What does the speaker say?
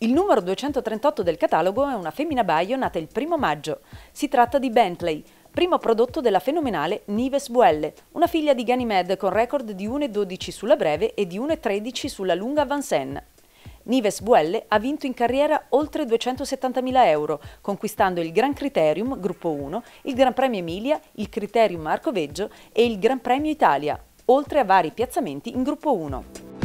Il numero 238 del catalogo è una femmina baio nata il 1° maggio. Si tratta di Bentley, primo prodotto della fenomenale Nives Buelle, una figlia di Ganymede con record di 1,12 sulla breve e di 1,13 sulla lunga Vincennes. Nives Buelle ha vinto in carriera oltre 270.000 euro, conquistando il Gran Criterium Gruppo 1, il Gran Premio Emilia, il Criterium Arcoveggio e il Gran Premio Italia, oltre a vari piazzamenti in Gruppo 1.